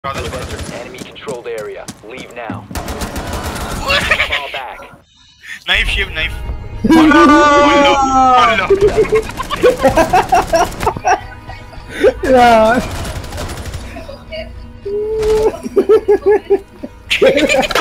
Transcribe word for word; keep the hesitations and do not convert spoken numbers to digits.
Enemy controlled area. Leave now. Fall back. Knife shiv, knife. Ullo, ullo. Yeah.